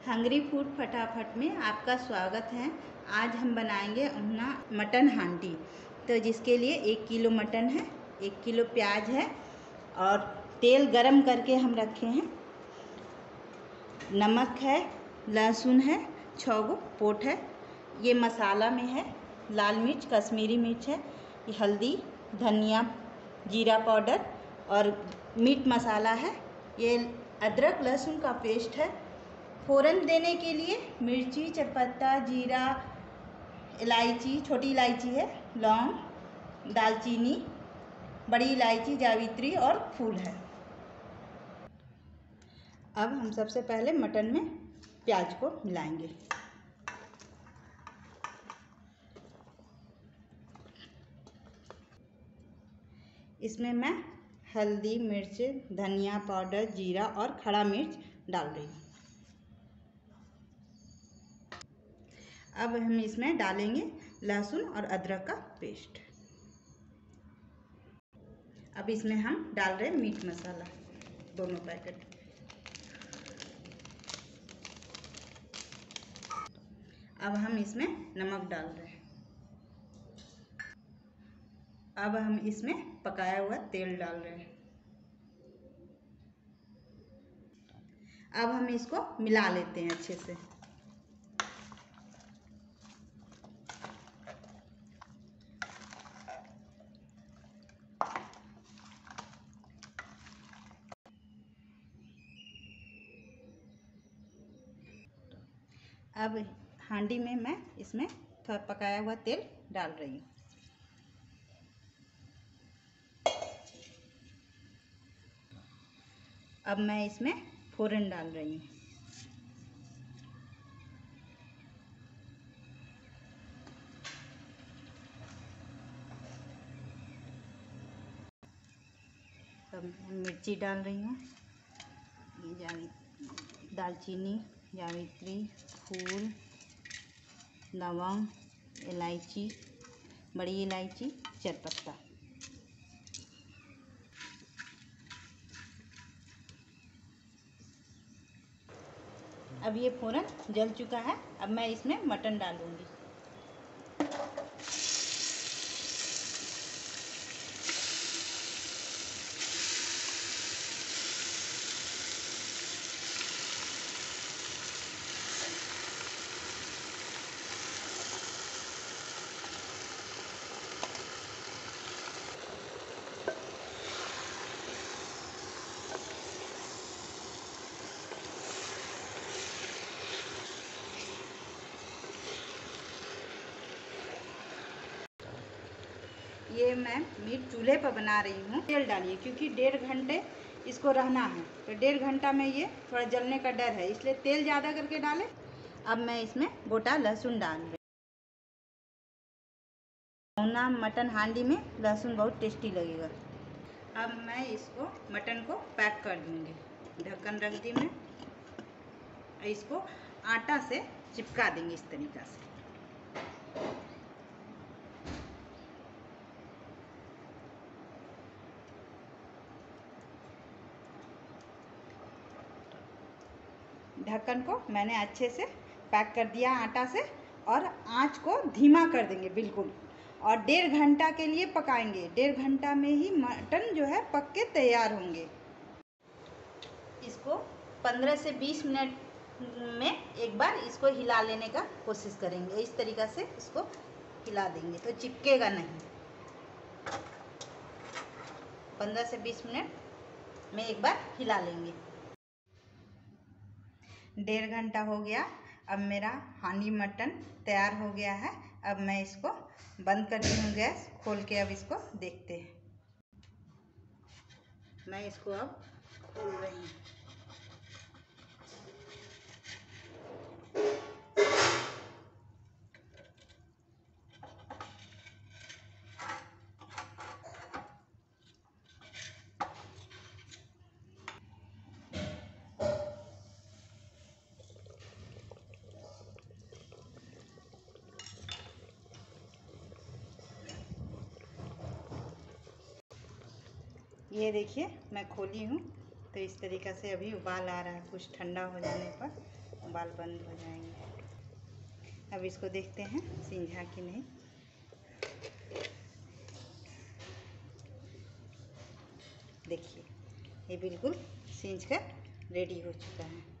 Hungary food फटाफट में आपका स्वागत है। आज हम बनाएंगे अपना मटन हांडी। तो जिसके लिए 1 किलो मटन है, 1 किलो प्याज है और तेल गरम करके हम रखे हैं। नमक है, लहसुन है, 6 गो पोट है। ये मसाला में है लाल मिर्च, कश्मीरी मिर्च है, ये हल्दी, धनिया, जीरा पाउडर और मीट मसाला है। ये अदरक लहसुन का पेस्ट है। फ़ौरन देने के लिए मिर्ची, तेजपत्ता, जीरा, इलायची, छोटी इलायची है, लौंग, दालचीनी, बड़ी इलायची, जावित्री और फूल है। अब हम सबसे पहले मटन में प्याज को मिलाएंगे। इसमें मैं हल्दी, मिर्च, धनिया पाउडर, जीरा और खड़ा मिर्च डाल रही हूँ। अब हम इसमें डालेंगे लहसुन और अदरक का पेस्ट। अब इसमें हम डाल रहे हैं मीट मसाला, दोनों पैकेट। अब हम इसमें नमक डाल रहे हैं। अब हम इसमें पकाया हुआ तेल डाल रहे हैं। अब हम इसको मिला लेते हैं अच्छे से। अब हांडी में मैं इसमें पकाया हुआ तेल डाल रही हूँ। अब मैं इसमें फ़ौरन डाल रही हूँ। अब मिर्ची डाल रही हूँ, दालचीनी, जावित्री, फूल, लवंग, इलायची, बड़ी इलायची, तेजपत्ता। अब ये फ़ौरन जल चुका है। अब मैं इसमें मटन डालूंगी। ये मैं मीट चूल्हे पर बना रही हूँ। तेल डालिए क्योंकि 1.5 घंटे इसको रहना है, तो 1.5 घंटा में ये थोड़ा जलने का डर है, इसलिए तेल ज़्यादा करके डालें। अब मैं इसमें गोटा लहसुन डाल रही हूँ। मटन हांडी में लहसुन बहुत टेस्टी लगेगा। अब मैं इसको मटन को पैक कर दूँगी। ढक्कन रख दी मैं। इसको आटा से चिपका देंगे इस तरीक़ा से। ढक्कन को मैंने अच्छे से पैक कर दिया आटा से, और आंच को धीमा कर देंगे बिल्कुल, और 1.5 घंटा के लिए पकाएंगे। 1.5 घंटा में ही मटन जो है पक के तैयार होंगे। इसको 15 से 20 मिनट में एक बार इसको हिला लेने का कोशिश करेंगे। इस तरीक़ा से इसको हिला देंगे तो चिपकेगा नहीं। 15 से 20 मिनट में एक बार हिला लेंगे। 1.5 घंटा हो गया। अब मेरा हांडी मटन तैयार हो गया है। अब मैं इसको बंद कर दी हूँ गैस खोल के। अब इसको देखते हैं। मैं इसको अब खोल रही हूँ। ये देखिए मैं खोली हूँ, तो इस तरीक़ा से अभी उबाल आ रहा है। कुछ ठंडा हो जाने पर बाल बंद हो जाएंगे। अब इसको देखते हैं सींझा कि नहीं। देखिए ये बिल्कुल सींच कर रेडी हो चुका है।